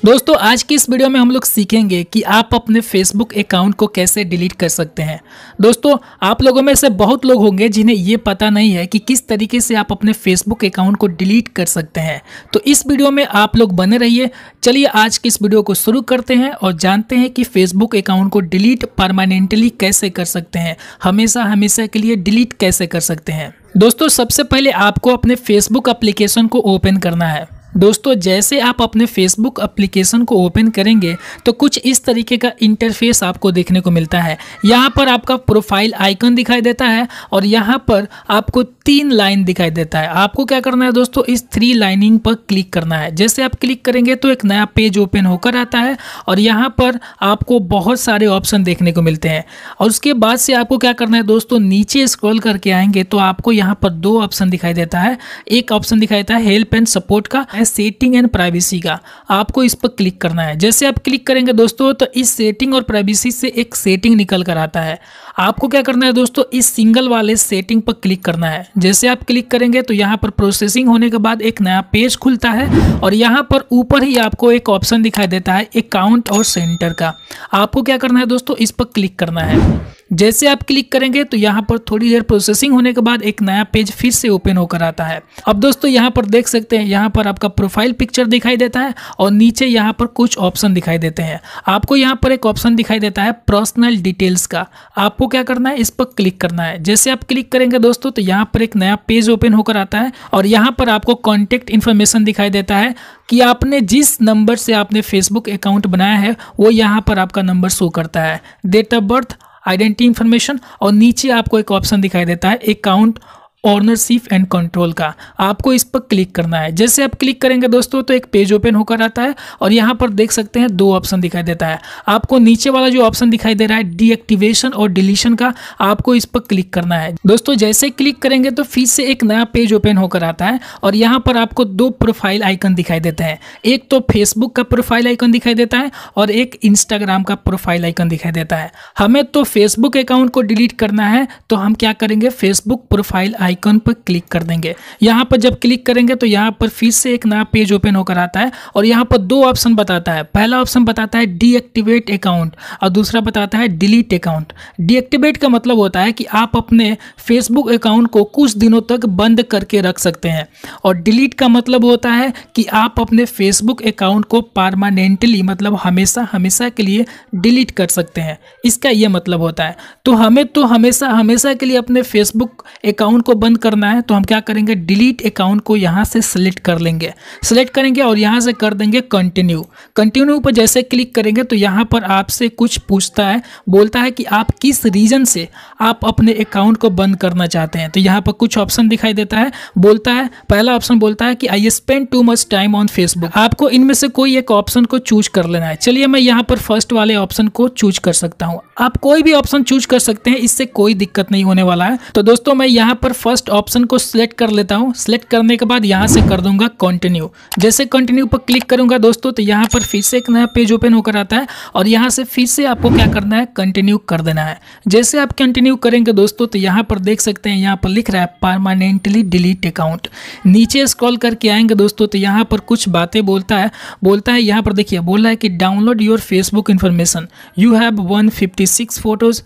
दोस्तों आज की इस वीडियो में हम लोग सीखेंगे कि आप अपने फेसबुक अकाउंट को कैसे डिलीट कर सकते हैं। दोस्तों आप लोगों में से बहुत लोग होंगे जिन्हें ये पता नहीं है कि किस तरीके से आप अपने फेसबुक अकाउंट को डिलीट कर सकते हैं। तो इस वीडियो में आप लोग बने रहिए। चलिए आज की इस वीडियो को शुरू करते हैं और जानते हैं कि फेसबुक अकाउंट को डिलीट परमानेंटली कैसे कर सकते हैं, हमेशा के लिए डिलीट कैसे कर सकते हैं। दोस्तों सबसे पहले आपको अपने फेसबुक एप्लीकेशन को ओपन करना है। दोस्तों जैसे आप अपने फेसबुक एप्लीकेशन को ओपन करेंगे तो कुछ इस तरीके का इंटरफेस आपको देखने को मिलता है। यहाँ पर आपका प्रोफाइल आइकन दिखाई देता है और यहाँ पर आपको 3 लाइन दिखाई देता है। आपको क्या करना है दोस्तों, इस 3 लाइनिंग पर क्लिक करना है। जैसे आप क्लिक करेंगे तो एक नया पेज ओपन होकर आता है और यहाँ पर आपको बहुत सारे ऑप्शन देखने को मिलते हैं। और उसके बाद से आपको क्या करना है दोस्तों, नीचे स्क्रॉल करके आएंगे तो आपको यहाँ पर 2 ऑप्शन दिखाई देता है। एक ऑप्शन दिखाई देता है हेल्प एंड सपोर्ट का, सेटिंग एंड प्राइवेसी का। आपको इस पर क्लिक करना है। जैसे आप क्लिक करेंगे दोस्तों तो इस सेटिंग और प्राइवेसी से एक सेटिंग निकल कर आता है। आपको क्या करना है दोस्तों, इस सिंगल वाले सेटिंग पर क्लिक करना है। जैसे आप क्लिक करेंगे तो यहाँ पर प्रोसेसिंग होने के बाद एक नया पेज खुलता है और यहाँ पर ऊपर ही आपको एक ऑप्शन दिखाई देता है अकाउंट और सेंटर का। आपको क्या करना है दोस्तों, इस पर क्लिक करना है। जैसे आप क्लिक करेंगे तो यहाँ पर थोड़ी देर प्रोसेसिंग होने के बाद एक नया पेज फिर से ओपन होकर आता है। अब दोस्तों यहाँ पर देख सकते हैं, यहाँ पर आपका प्रोफाइल पिक्चर दिखाई देता है और नीचे यहाँ पर कुछ ऑप्शन दिखाई देते हैं। आपको यहाँ पर एक ऑप्शन दिखाई देता है पर्सनल डिटेल्स का। आपको क्या करना है, इस पर क्लिक करना है। जैसे आप क्लिक करेंगे दोस्तों तो यहाँ पर एक नया पेज ओपन होकर आता है और यहाँ पर आपको कॉन्टेक्ट इन्फॉर्मेशन दिखाई देता है कि आपने जिस नंबर से आपने फेसबुक अकाउंट बनाया है वो यहाँ पर आपका नंबर शो करता है, date of birth, identity information और नीचे आपको एक ऑप्शन दिखाई देता है अकाउंट ऑनरशिप एंड कंट्रोल का। आपको इस पर क्लिक करना है। जैसे आप क्लिक करेंगे दोस्तों तो एक पेज ओपन होकर आता है और यहाँ पर देख सकते हैं 2 ऑप्शन दिखाई देता है। आपको नीचे वाला जो ऑप्शन दिखाई दे रहा है डीएक्टिवेशन और डिलीशन का, आपको इस पर क्लिक करना है। दोस्तों जैसे क्लिक करेंगे तो फिर से एक नया पेज ओपन होकर आता है और यहाँ पर आपको 2 प्रोफाइल आइकन दिखाई देते हैं। एक तो फेसबुक का प्रोफाइल आइकन दिखाई देता है और एक इंस्टाग्राम का प्रोफाइल आइकन दिखाई देता है। हमें तो फेसबुक अकाउंट को डिलीट करना है तो हम क्या करेंगे, फेसबुक प्रोफाइल आइकन पर क्लिक कर देंगे। यहाँ पर जब क्लिक करेंगे तो यहाँ पर फिर से एक नया पेज ओपन होकर आता है और यहाँ पर 2 ऑप्शन बताता है। पहला ऑप्शन बताता है डीएक्टिवेट अकाउंट और दूसरा बताता है डिलीट अकाउंट। डीएक्टिवेट का मतलब होता है कि आप अपने फेसबुक अकाउंट को कुछ दिनों तक बंद करके रख सकते हैं और डिलीट का मतलब होता है कि आप अपने फेसबुक अकाउंट को परमानेंटली मतलब हमेशा के लिए डिलीट कर सकते हैं। इसका यह मतलब होता है। तो हमें तो हमेशा के लिए अपने फेसबुक अकाउंट को बंद करना है तो हम क्या करेंगे, डिलीट अकाउंट को यहाँ से सिलेक्ट कर लेंगे। सिलेक्ट करेंगे और यहाँ से कर देंगे कंटिन्यू पर जैसे क्लिक करेंगे तो यहाँ पर आपसे कुछ पूछता है, बोलता है कि आप किस रीजन से आप अपने अकाउंट को बंद करना चाहते हैं। तो यहाँ पर कुछ ऑप्शन दिखाई देता है। बोलता है, पहला ऑप्शन बोलता है कि I spend too much time on Facebook. आपको इनमें से कोई एक ऑप्शन को चूज कर लेना है। चलिए मैं यहाँ पर फर्स्ट वाले ऑप्शन को चूज कर सकता हूँ। आप कोई भी ऑप्शन चूज कर सकते हैं, इससे कोई दिक्कत नहीं होने वाला है। तो दोस्तों मैं यहाँ पर फर्स्ट ऑप्शन को सिलेक्ट कर लेता हूँ। सिलेक्ट करने के बाद यहाँ से कर दूंगा कंटिन्यू। जैसे कंटिन्यू पर क्लिक करूंगा दोस्तों तो यहाँ पर फिर से एक नया पेज ओपन होकर आता है और यहाँ से फिर से आपको क्या करना है, कंटिन्यू कर देना है। जैसे आप कंटिन्यू करेंगे दोस्तों तो यहाँ पर देख सकते हैं, यहाँ पर लिख रहा है परमानेंटली डिलीट अकाउंट। नीचे स्क्रॉल करके आएंगे दोस्तों तो यहाँ पर कुछ बातें बोलता है। यहाँ पर देखिए बोल रहा है कि download your Facebook information, you have 156 photos,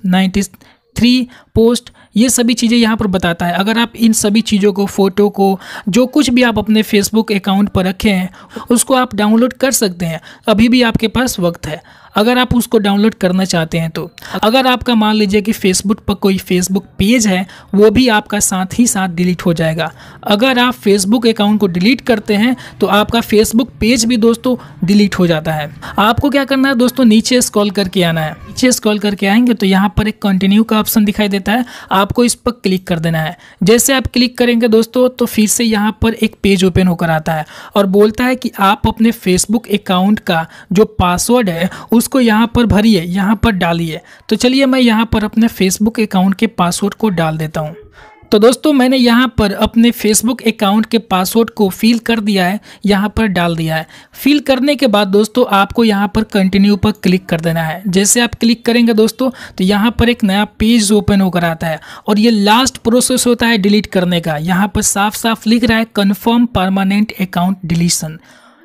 93 post, ये सभी चीज़ें यहाँ पर बताता है। अगर आप इन सभी चीज़ों को, फोटो को, जो कुछ भी आप अपने फेसबुक अकाउंट पर रखे हैं उसको आप डाउनलोड कर सकते हैं। अभी भी आपके पास वक्त है अगर आप उसको डाउनलोड करना चाहते हैं तो। अगर आपका मान लीजिए कि फेसबुक पर कोई फेसबुक पेज है वो भी आपका साथ ही साथ डिलीट हो जाएगा। अगर आप फेसबुक अकाउंट को डिलीट करते हैं तो आपका फेसबुक पेज भी दोस्तों डिलीट हो जाता है। आपको क्या करना है दोस्तों, नीचे स्क्रॉल करके आना है। नीचे स्क्रॉल करके आएंगे तो यहाँ पर एक कंटिन्यू का ऑप्शन दिखाई देता है। आपको इस पर क्लिक कर देना है। जैसे आप क्लिक करेंगे दोस्तों तो फिर से यहाँ पर एक पेज ओपन होकर आता है और बोलता है कि आप अपने फेसबुक अकाउंट का जो पासवर्ड है उसको यहाँ पर भरिए, यहाँ पर डालिए। तो चलिए मैं यहाँ पर अपने फेसबुक अकाउंट के पासवर्ड को डाल देता हूँ। तो दोस्तों मैंने यहाँ पर अपने फेसबुक अकाउंट के पासवर्ड को फिल कर दिया है, यहाँ पर डाल दिया है। फिल करने के बाद दोस्तों आपको यहाँ पर कंटिन्यू पर क्लिक कर देना है। जैसे आप क्लिक करेंगे दोस्तों तो यहाँ पर एक नया पेज ओपन होकर आता है और ये लास्ट प्रोसेस होता है डिलीट करने का। यहाँ पर साफ साफ लिख रहा है कन्फर्म परमानेंट अकाउंट डिलीशन।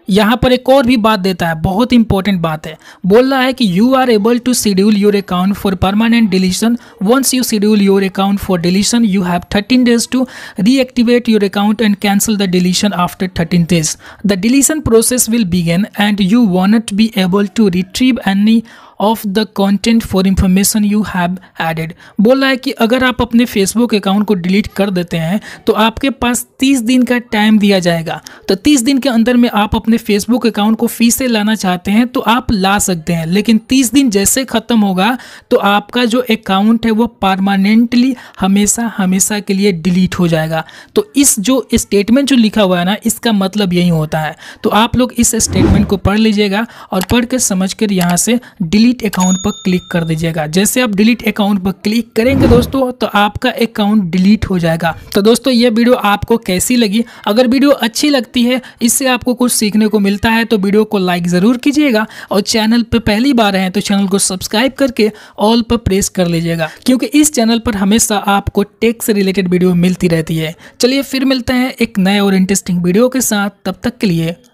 यहाँ पर एक और भी बात देता है, बहुत इंपॉर्टेंट बात है। बोल रहा है कि you are able to schedule your account for permanent deletion. Once you schedule your account for deletion you have 13 days to reactivate your account and cancel the deletion after 13 days। The deletion process will begin and you won't be able to retrieve any of the content for information you have added. बोल रहा है कि अगर आप अपने Facebook account को delete कर देते हैं तो आपके पास 30 दिन का टाइम दिया जाएगा। तो 30 दिन के अंदर में आप अपने फेसबुक अकाउंट को फिर से लाना चाहते हैं तो आप ला सकते हैं, लेकिन 30 दिन जैसे ख़त्म होगा तो आपका जो अकाउंट है वो परमानेंटली हमेशा हमेशा के लिए डिलीट हो जाएगा। तो इस जो स्टेटमेंट जो लिखा हुआ है ना, इसका मतलब यही होता है। तो आप लोग इस स्टेटमेंट को पढ़ लीजिएगा और पढ़ के समझ कर यहाँ से डिलीट अकाउंट पर क्लिक कर दीजिएगा। जैसे आप डिलीट अकाउंट पर क्लिक करेंगे दोस्तों तो आपका अकाउंट डिलीट हो जाएगा। तो दोस्तों ये वीडियो आपको कैसी लगी? अगर वीडियो अच्छी लगती है, इससे आपको कुछ सीखने को मिलता है तो वीडियो को लाइक ज़रूर कीजिएगा और चैनल पर पहली बार हैं तो चैनल को सब्सक्राइब करके ऑल पर प्रेस कर लीजिएगा, क्योंकि इस चैनल पर हमेशा आपको टेक से रिलेटेड वीडियो मिलती रहती है। चलिए फिर मिलते हैं एक नए और इंटरेस्टिंग वीडियो के साथ, तब तक के लिए